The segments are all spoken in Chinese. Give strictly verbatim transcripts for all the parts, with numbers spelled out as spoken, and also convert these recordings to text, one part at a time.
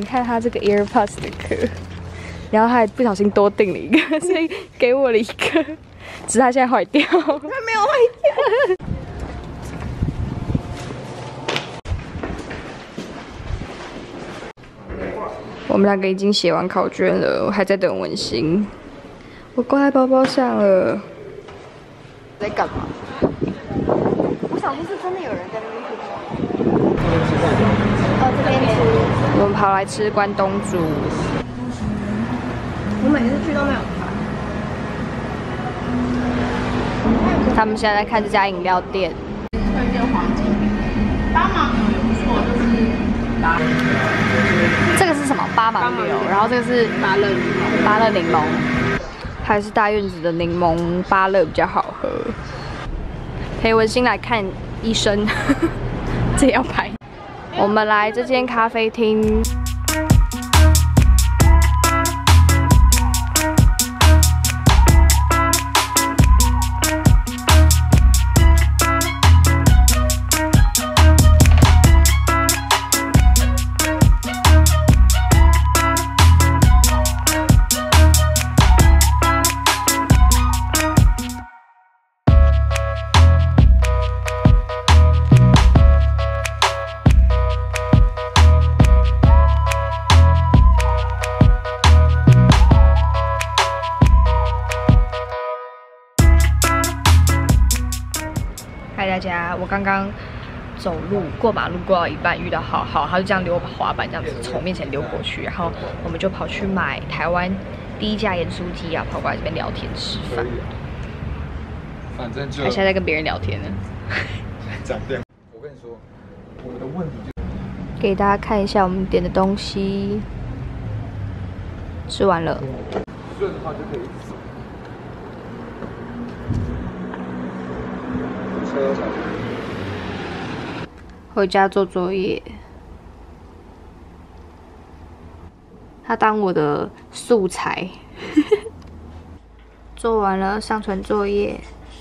看他这个 AirPods 的壳，然后他还不小心多订了一个，所以给我了一个，只是他现在坏掉。他没有坏掉。我们两个已经写完考卷了，我还在等文心。我挂在包包上了。在干嘛？我想说是真的有人在那边吃吗？哦，这边吃。我们跑来吃关东煮。我每次去都没有看。他们现在在看这家饮料店。推荐黄金饼，八芒牛也不错，就是八。这个是什么？八芒牛，然后这个是芭乐柠檬，芭乐柠檬，还是大院子的柠檬芭乐比较好喝。陪文心来看医生，这也要拍。我们来这间咖啡厅。嗨大家，我刚刚走路过马路过到一半，遇到浩浩，他就这样溜滑板，这样子从我面前溜过去，然后我们就跑去买台湾第一家盐酥鸡啊，跑过来这边聊天吃饭。 反正就他现在在跟别人聊天呢。 讲电，我跟你说，我们的问题就给大家看一下我们点的东西，吃完了。 顺的话就可以走。车才回家做作业。他当我的素材。做完了，上传作业。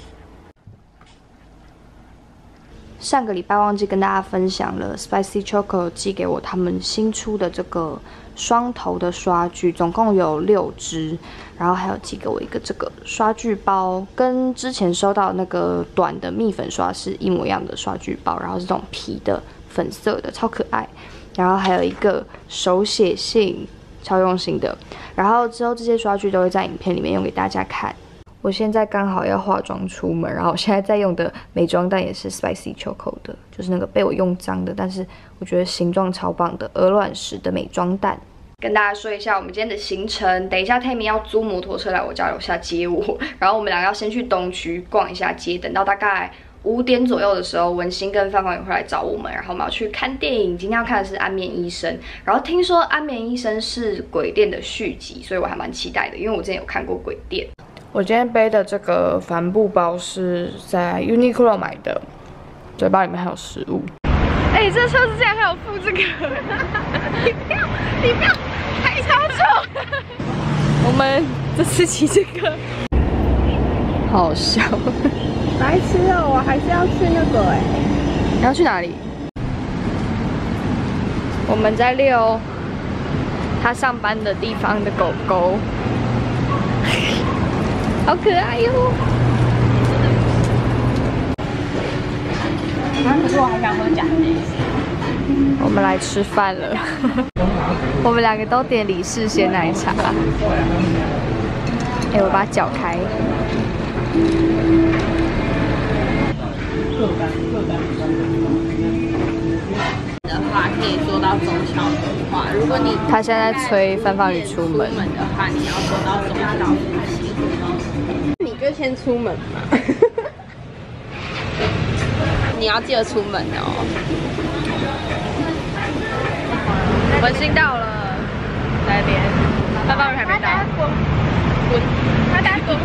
上个礼拜忘记跟大家分享了 ，Spicy Choco 寄给我他们新出的这个双头的刷具，总共有六支，然后还有寄给我一个这个刷具包，跟之前收到那个短的蜜粉刷是一模一样的刷具包，然后是这种皮的粉色的，超可爱。然后还有一个手写信，超用心的。然后之后这些刷具都会在影片里面用给大家看。我现在刚好要化妆出门，然后我现在在用的美妆蛋也是 Spicy Choco 的，就是那个被我用脏的，但是我觉得形状超棒的鹅卵石的美妆蛋。跟大家说一下我们今天的行程，等一下 Tammy 要租摩托车来我家楼下接我，然后我们两个要先去东区逛一下街，等到大概五点左右的时候，文心跟范芳也会来找我们，然后我们要去看电影。今天要看的是《安眠医生》，然后听说《安眠医生》是鬼店的续集，所以我还蛮期待的，因为我之前有看过鬼店。我今天背的这个帆布包是在 Uniqlo 买的，嘴巴里面还有食物。哎、欸，这车子竟然还有附这个，你不要，你不要开超丑。我们这次骑这个，好笑。 白痴哦，我还是要去那个哎、欸。 你要去哪里？我们在遛他上班的地方的狗狗。好可爱哟！ 啊，可是我还想喝假的。 我们来吃饭了。我们两个都点李氏鲜奶茶。哎、欸，我把它搅开。 的话可以坐到中桥的话，如果你他现在在催范芳宇出门。 出门的话，你要坐到中桥复兴。你就先出门嘛。你要记得出门哦。 文心到了，在那边，范芳宇还没到。滚！他打滚！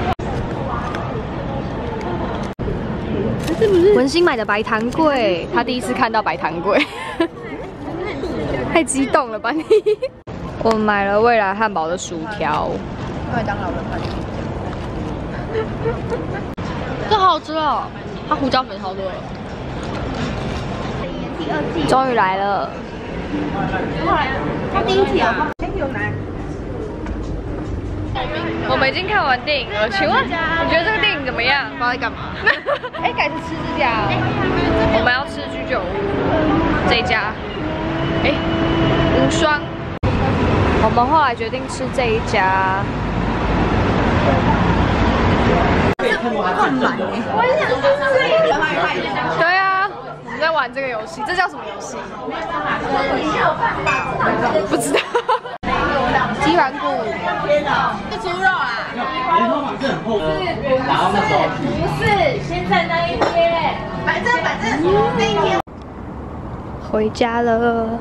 是不是？文心买的白糖桂，他第一次看到白糖桂。太激动了吧你！我买了未来汉堡的薯条， 麦当劳的番茄这好好吃哦！它胡椒粉超多的。终于来了， 后来他第一题啊，哎有难。 我们已经看完电影了，请问你觉得这个电影怎么样？ 不知道在干嘛？ 哎，改成吃这家哦。我们要吃居酒屋这一家。哎，无双。我们后来决定吃这一家。 灌满哎！我想是对啊，我们在玩这个游戏，这叫什么游戏？不知道。鸡软骨。 是猪肉啊？不是，先在那一边。反正反正那一天。 回家了。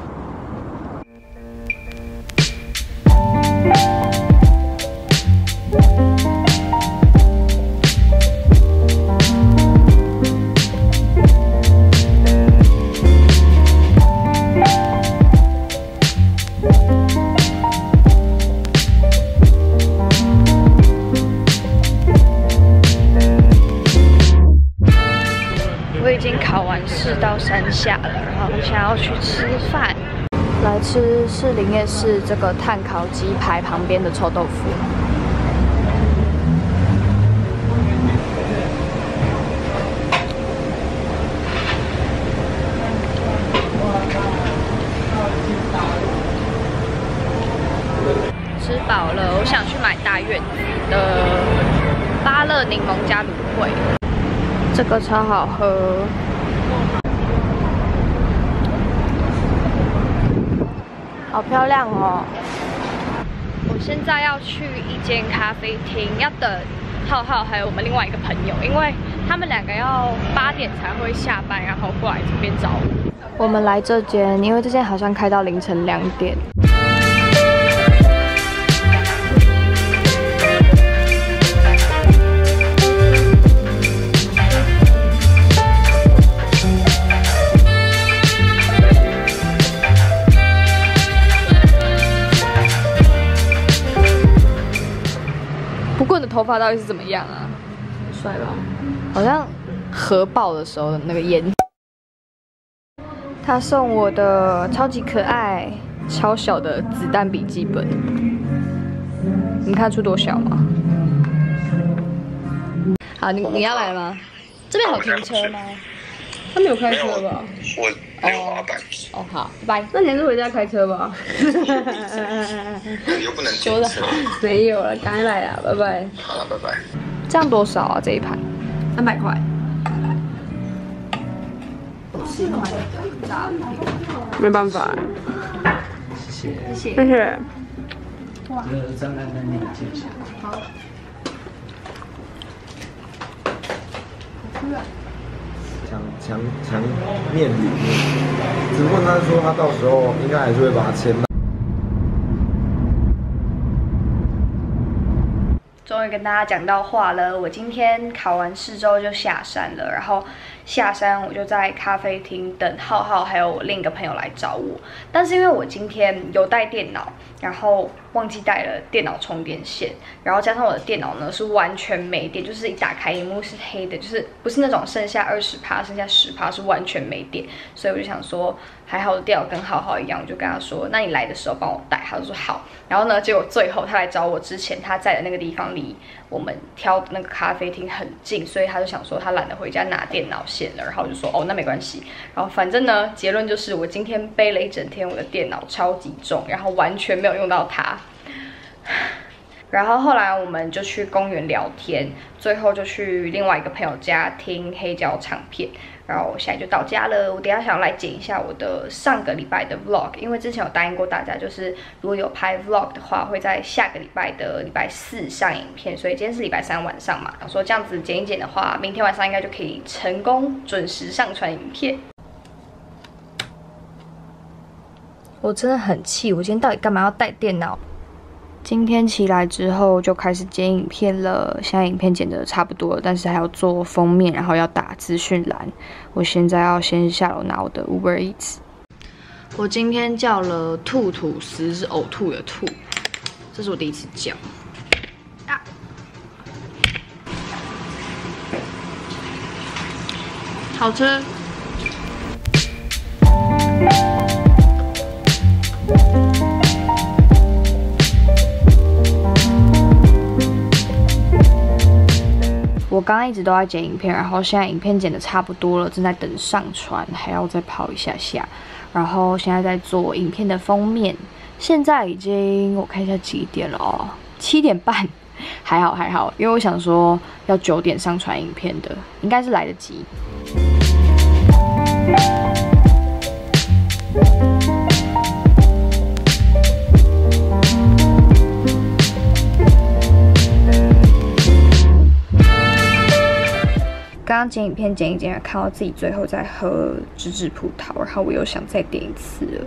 我已经考完试到山下了，然后想要去吃饭，来吃士林夜市这个炭烤鸡排旁边的臭豆腐。吃饱了，我想去买大院子的芭乐柠檬加芦荟。这个超好喝，好漂亮哦！我现在要去一间咖啡厅，要等浩浩还有我们另外一个朋友，因为他们两个要八点才会下班，然后过来这边找我。我们来这间，因为这间好像开到凌晨两点。不过你的头发到底是怎么样啊？ 帅吧？ 好像核爆的时候的那个烟。他送我的超级可爱、超小的子弹笔记本，你看出多小吗？好，你你要来了吗？这边好停车吗？他没有开车吧？ 我没有滑板。 哦，好，拜拜。 那你还是回家开车吧。 你又不能说的好， 没有了，赶快来啦，拜拜。 好了，拜拜。 这样多少啊？这一盘三百块。没办法。 谢谢。 谢谢。 哇。张安安那个借钱。 好。 强强强面里面，只不过他说他到时候应该还是会把它签到。 终于跟大家讲到话了，我今天考完试之后就下山了，然后下山我就在咖啡厅等浩浩还有我另一个朋友来找我，但是因为我今天有带电脑，然后忘记带了电脑充电线，然后加上我的电脑呢是完全没电，就是一打开屏幕是黑的，就是不是那种剩下二十趴、剩下十趴，是完全没电，所以我就想说，还好我的电脑跟浩浩一样，我就跟他说，那你来的时候帮我带，他就说好。然后呢，结果最后他来找我之前，他在的那个地方离我们挑的那个咖啡厅很近，所以他就想说他懒得回家拿电脑线了，然后我就说哦，那没关系。然后反正呢，结论就是我今天背了一整天，我的电脑超级重，然后完全没有用到它。然后后来我们就去公园聊天，最后就去另外一个朋友家听黑胶唱片。然后我现在就到家了，我等一下想要来剪一下我的上个礼拜的 vlog， 因为之前有答应过大家，就是如果有拍 vlog 的话，会在下个礼拜的礼拜四上影片，所以今天是礼拜三晚上嘛，然后说这样子剪一剪的话，明天晚上应该就可以成功准时上传影片。我真的很气，我今天到底干嘛要带电脑？今天起来之后就开始剪影片了，现在影片剪得差不多了，但是还要做封面，然后要打资讯栏。我现在要先下楼拿我的 Uber Eats。我今天叫了兔吐司，是呕吐的吐，这是我第一次叫。啊！好吃。 刚刚一直都在剪影片，然后现在影片剪得差不多了，正在等上传，还要再跑一下下。然后现在在做影片的封面，现在已经我看一下几点了哦，七点半，还好还好，因为我想说要九点上传影片的，应该是来得及。刚刚剪影片剪一剪，看到自己最后在喝芝芝葡萄，然后我又想再点一次了。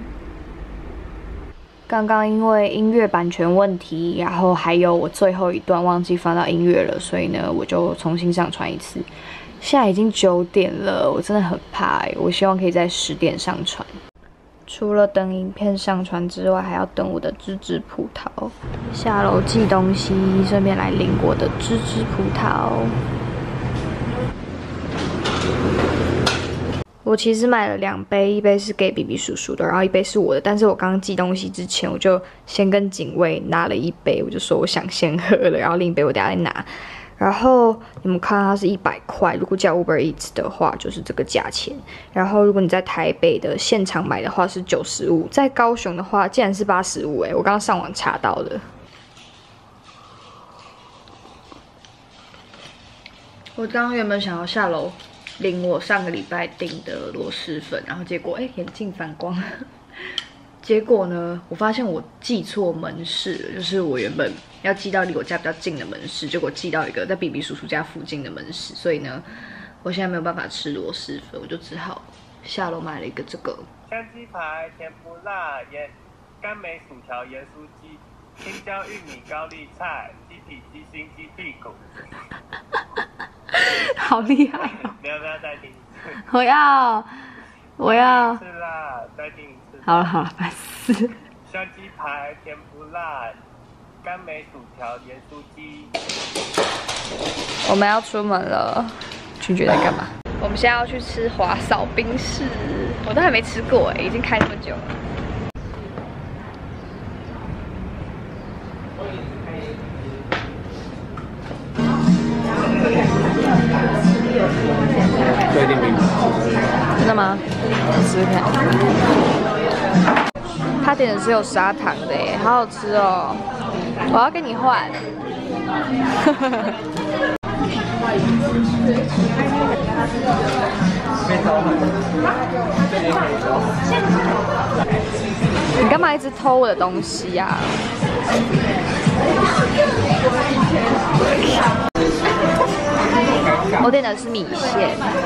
刚刚因为音乐版权问题，然后还有我最后一段忘记放到音乐了，所以呢我就重新上传一次。现在已经九点了，我真的很怕欸，我希望可以在十点上传。除了等影片上传之外，还要等我的芝芝葡萄。下楼寄东西，顺便来领我的芝芝葡萄。我其实买了两杯，一杯是给 B B 叔叔的，然后一杯是我的。但是我刚寄东西之前，我就先跟警卫拿了一杯，我就说我想先喝了，然后另一杯我等下再拿。然后你们看它是一百块，如果叫 Uber Eats 的话就是这个价钱。然后如果你在台北的现场买的话是九十五，在高雄的话竟然是八十五，哎，我刚刚上网查到的。我刚刚原本想要下楼领我上个礼拜订的螺蛳粉，然后结果哎眼镜反光，结果呢我发现我寄错门市了，就是我原本要寄到离我家比较近的门市，结果寄到一个在 B B 叔叔家附近的门市，所以呢我现在没有办法吃螺蛳粉，我就只好下楼买了一个这个香鸡排、甜不辣、盐甘梅薯条、盐酥鸡、青椒玉米高丽菜、鸡皮鸡心鸡屁股。 好厉害哦！ 你要不要再听一次？ 我要，我要。 是啦，再听一次。 好了好了，烦死。 香鸡排、甜不辣、甘梅薯条、盐酥鸡。 我们要出门了，君君在干嘛？我们现在要去吃华嫂冰室，我都还没吃过哎，已经开那么久了。 对定冰。 真的吗？试试看。他点的是有砂糖的耶，好好吃哦！我要跟你换。你干嘛一直偷我的东西呀、啊？我点的是米线，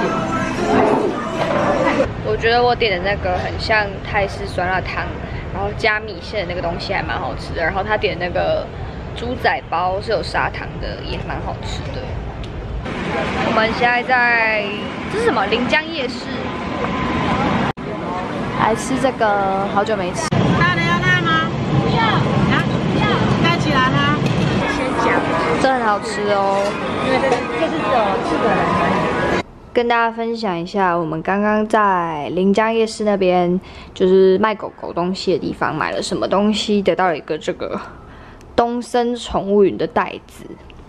我觉得我点的那个很像泰式酸辣汤，然后加米线的那个东西还蛮好吃的。然后他点的那个猪仔包是有砂糖的，也蛮好吃的。我们现在在这是什么？临江夜市，来吃这个，好久没吃。 辣的要辣吗？不要，啊，不要，盖起来哈。先讲， 这很好吃哦。 因为这这是只有四个人而已。 跟大家分享一下，我们刚刚在临江夜市那边，就是卖狗狗东西的地方买了什么东西，得到了一个这个东森宠物云的袋子。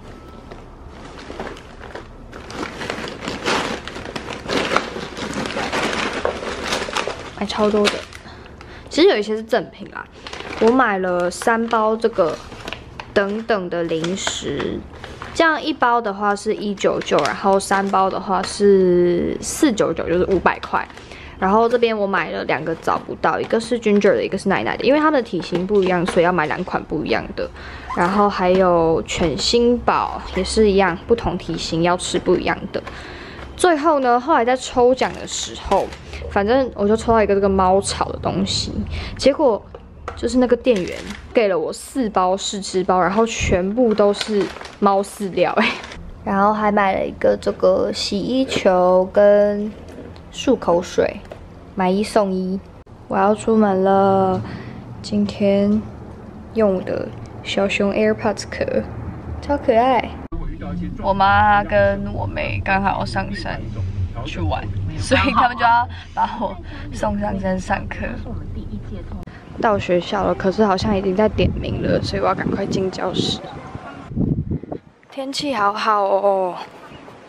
买超多的，其实有一些是赠品啦。我买了三包这个等等的零食，这样一包的话是一九九，然后三包的话是四九九，就是五百块。然后这边我买了两个找不到，一个是 Ginger 的，一个是奶奶的，因为它们的体型不一样，所以要买两款不一样的。然后还有犬星宝也是一样，不同体型要吃不一样的。最后呢，后来在抽奖的时候，反正我就抽到一个这个猫草的东西，结果就是那个店员给了我四包试吃包，然后全部都是猫饲料哎，然后还买了一个这个洗衣球跟漱口水，买一送一。我要出门了，今天用我的小熊 AirPods 壳，超可爱。我妈跟我妹刚好要上山去玩，所以他们就要把我送上山上课。到学校了，可是好像已经在点名了，所以我要赶快进教室。天气好好哦，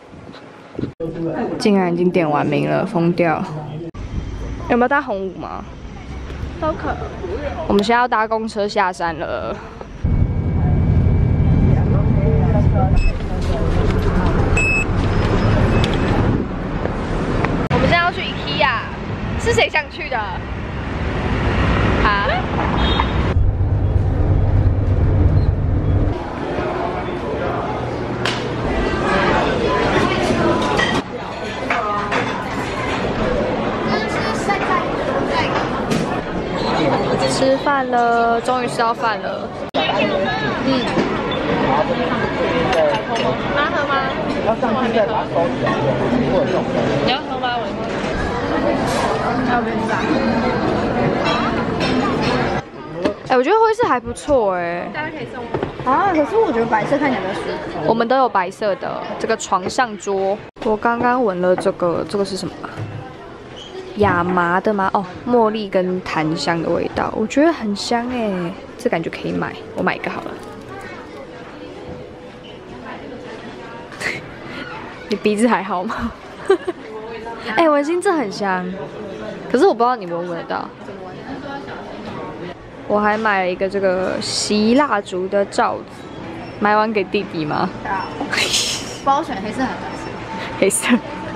竟然已经点完名了，疯掉！有没有搭红五吗？ 都可。 我们现在要搭公车下山了。我们现在要去 IKEA， 是谁想去的？啊？吃饭了，终于吃到饭了。嗯。 妈喝吗？ 要上去再把它收起来。 你要喝吗？我喝。要不哎、欸，我觉得灰色还不错哎、欸。 大家可以送我。啊，可是我觉得白色看起来比较舒服。 我们都有白色的这个床上桌。我刚刚闻了这个，这个是什么？亚麻的吗？哦，茉莉跟檀香的味道，我觉得很香哎，这感觉可以买，我买一个好了。你鼻子还好吗？哎、欸，文心这很香，可是我不知道你闻不闻得到。我还买了一个这个锡蜡烛的罩子，买完给弟弟吗？ 帮我选黑色还是黑色。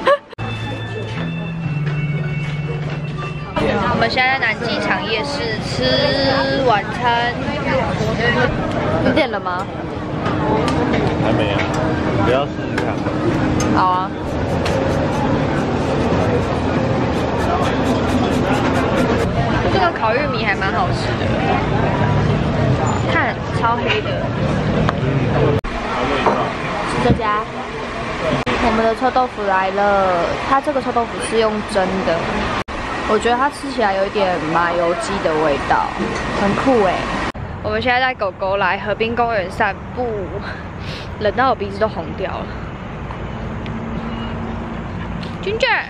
我们现在在南机场夜市吃晚餐，你点了吗？ 还没啊，不要试试看。 好啊。这个烤玉米还蛮好吃的，看超黑的。是这家。我们的臭豆腐来了，它这个臭豆腐是用蒸的。我觉得它吃起来有一点麻油鸡的味道，很酷哎！我们现在带狗狗来河滨公园散步，冷到我鼻子都红掉了。Ginger，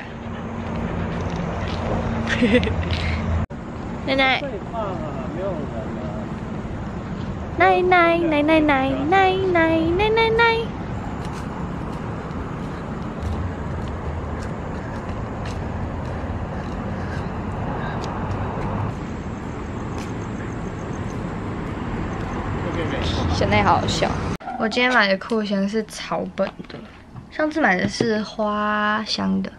奶奶，奶奶奶奶奶奶奶奶奶奶。小奈好好笑。我今天买的扩香是草本的，上次买的是花香的。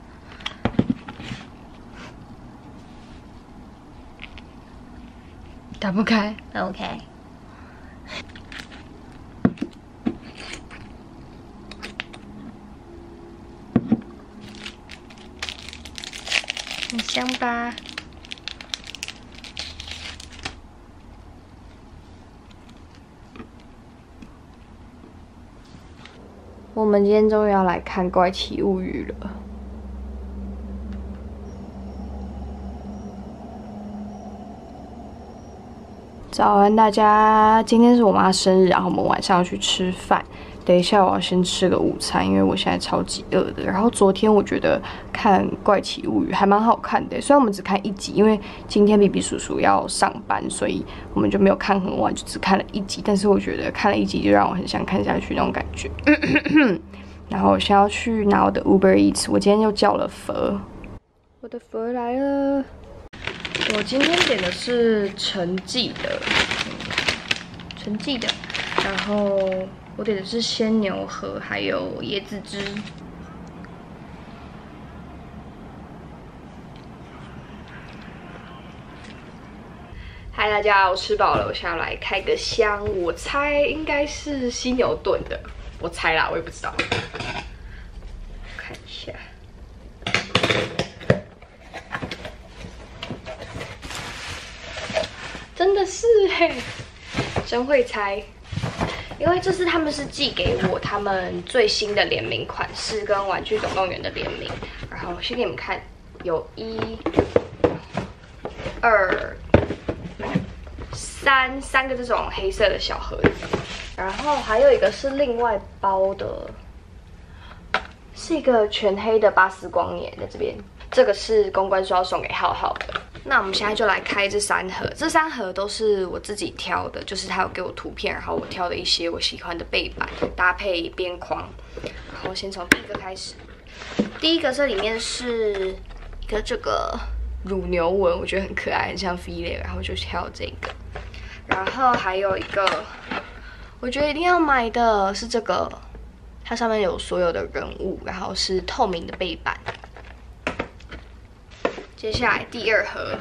打不开 ，OK。很香吧？我们今天终于要来看《怪奇物语》了。早安，大家！今天是我妈生日，然后我们晚上要去吃饭。等一下，我要先吃个午餐，因为我现在超级饿的。然后昨天我觉得看《怪奇物语》还蛮好看的，虽然我们只看一集，因为今天比比叔叔要上班，所以我们就没有看很晚，就只看了一集。但是我觉得看了一集就让我很想看下去那种感觉。然后我现在要去拿我的 Uber Eats， 我今天又叫了佛，我的佛来了。我今天点的是陈记的，陈记的，然后我点的是鲜牛河，还有椰子汁。嗨，大家，我吃饱了，我现在来开个箱，我猜应该是犀牛炖的，我猜啦，我也不知道，看一下。真的是嘿，真会猜。因为这是他们是寄给我他们最新的联名款式跟玩具总动员的联名，然后先给你们看，有一、二、三三个这种黑色的小盒子，然后还有一个是另外包的，是一个全黑的巴斯光年在这边，这个是公关说要送给浩浩的。那我们现在就来开这三盒，这三盒都是我自己挑的，就是他有给我图片，然后我挑的一些我喜欢的背板搭配边框。然后先从第一个开始， 第一个这里面是一个这个乳牛纹，我觉得很可爱，很像 Fila， 然后就挑这个。然后还有一个，我觉得一定要买的是这个，它上面有所有的人物，然后是透明的背板。接下来第二盒。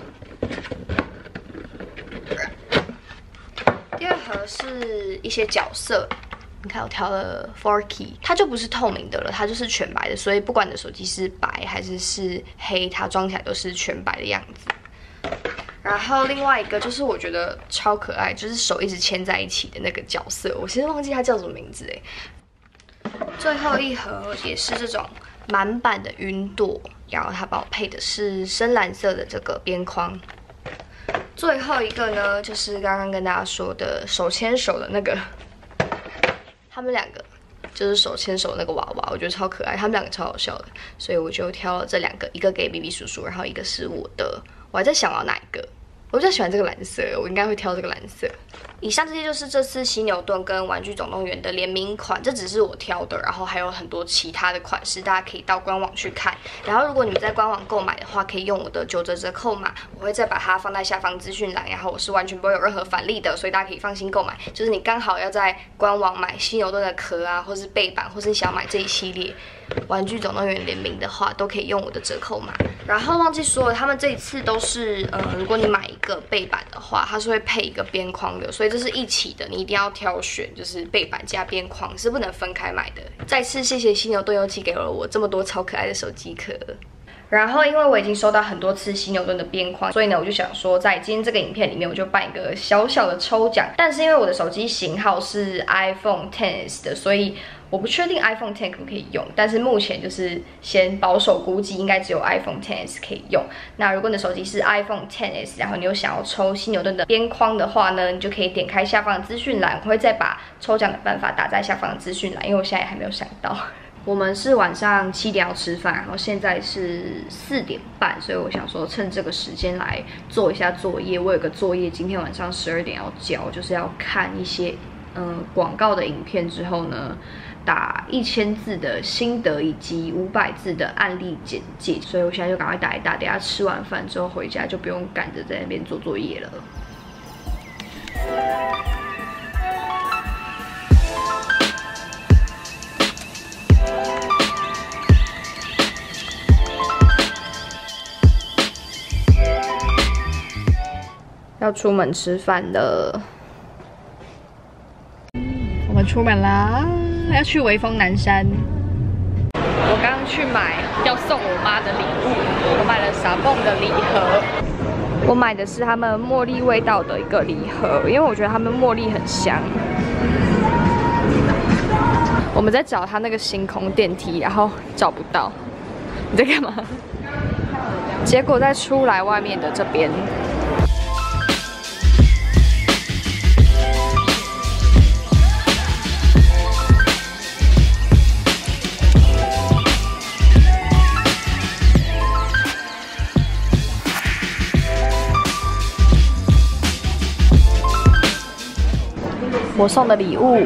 第二盒是一些角色，你看我挑了 Forky， 它就不是透明的了，它就是全白的，所以不管你的手机是白还是是黑，它装起来都是全白的样子。然后另外一个就是我觉得超可爱，就是手一直牵在一起的那个角色，我其实忘记它叫什么名字哎。最后一盒也是这种满版的云朵，然后它帮我配的是深蓝色的这个边框。 最后一个呢，就是刚刚跟大家说的手牵手的那个，他们两个就是手牵手的那个娃娃，我觉得超可爱，他们两个超好笑的，所以我就挑了这两个，一个给 B B 叔叔，然后一个是我的，我还在想我要哪一个，我比较喜欢这个蓝色，我应该会挑这个蓝色。以上这些就是这次犀牛盾跟玩具总动员的联名款，这只是我挑的，然后还有很多其他的款式，大家可以到官网去看。然后如果你们在官网购买的话，可以用我的九折折扣码，我会再把它放在下方资讯栏，然后我是完全不会有任何返利的，所以大家可以放心购买。就是你刚好要在官网买犀牛盾的壳啊，或是背板，或是你想要买这一系列玩具总动员联名的话，都可以用我的折扣码。然后忘记说了，他们这一次都是，呃，如果你买一个背板的话，它是会配一个边框的，所以这是一起的，你一定要挑选，就是背板加边框是不能分开买的。再次谢谢犀牛盾又寄给了我这么多超可爱的手机壳。然后，因为我已经收到很多次犀牛盾的边框，所以呢，我就想说，在今天这个影片里面，我就办一个小小的抽奖。但是因为我的手机型号是 iPhone X S 的，所以我不确定 iPhone X 可不可以用。但是目前就是先保守估计，应该只有 iPhone X S 可以用。那如果你的手机是 iPhone X S， 然后你有想要抽犀牛盾的边框的话呢，你就可以点开下方的资讯栏，我会再把抽奖的办法打在下方的资讯栏，因为我现在还没有想到。我们是晚上七点要吃饭，然后现在是四点半，所以我想说趁这个时间来做一下作业。我有个作业，今天晚上十二点要交，就是要看一些嗯广告的影片之后呢，打一千字的心得以及五百字的案例简介。所以我现在就赶快打一打，等一下吃完饭之后回家就不用赶着在那边做作业了。要出门吃饭了，我们出门啦，要去微风南山。我刚刚去买要送我妈的礼物，我买了傻蹦的礼盒。我买的是他们茉莉味道的一个礼盒，因为我觉得他们茉莉很香。我们在找他那个星空电梯，然后找不到。你在干嘛？结果在出来外面的这边。我送的礼物，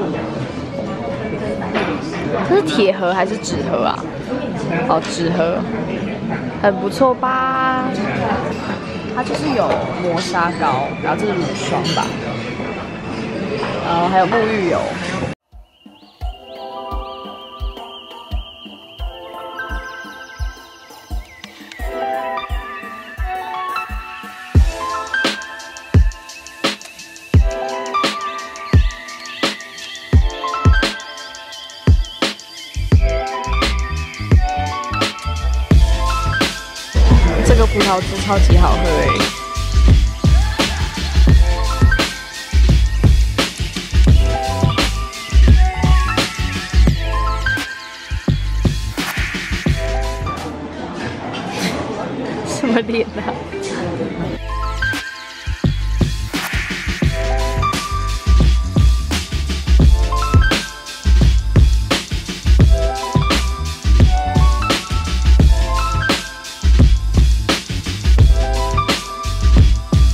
这是铁盒还是纸盒啊？哦，纸盒，很不错吧？它就是有磨砂膏，然后这是乳霜吧，然后还有沐浴油。这个葡萄汁超级好喝哎！什么脸啊？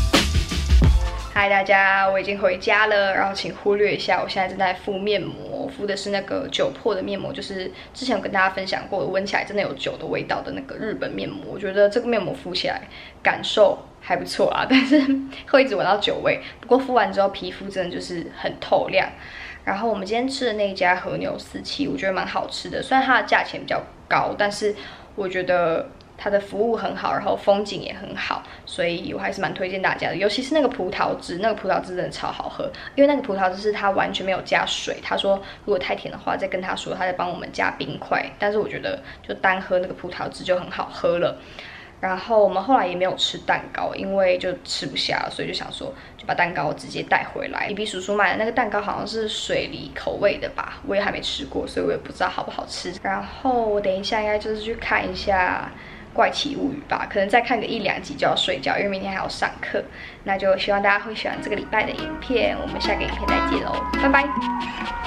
嗨，大家，我已经回家了，然后请忽略一下，我现在正在敷面膜， 敷的是那个酒粕的面膜，就是之前有跟大家分享过，闻起来真的有酒的味道的那个日本面膜。我觉得这个面膜敷起来感受还不错啦，但是会一直闻到酒味。不过敷完之后皮肤真的就是很透亮。然后我们今天吃的那一家和牛四七，我觉得蛮好吃的，虽然它的价钱比较高，但是我觉得它的服务很好，然后风景也很好，所以我还是蛮推荐大家的。尤其是那个葡萄汁，那个葡萄汁真的超好喝，因为那个葡萄汁是它完全没有加水。他说如果太甜的话，再跟他说，他再帮我们加冰块。但是我觉得就单喝那个葡萄汁就很好喝了。然后我们后来也没有吃蛋糕，因为就吃不下了，所以就想说就把蛋糕直接带回来。比比叔叔买的那个蛋糕好像是水梨口味的吧，我也还没吃过，所以我也不知道好不好吃。然后我等一下应该就是去看一下怪奇物语吧，可能再看个一两集就要睡觉，因为明天还要上课。那就希望大家会喜欢这个礼拜的影片，我们下个影片再见喽，拜拜。